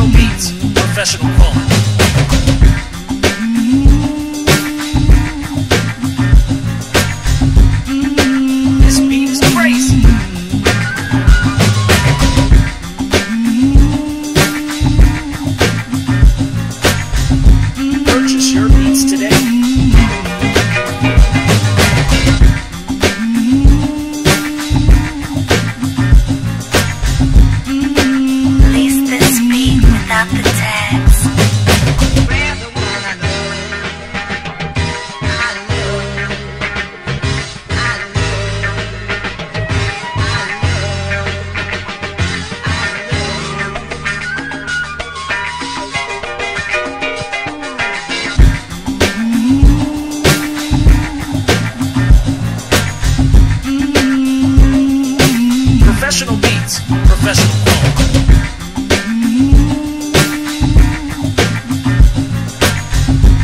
Professional beats, professional quality. This beat is crazy. Purchase your beats today. Release this beat without the tags. Professional beats, professional quality.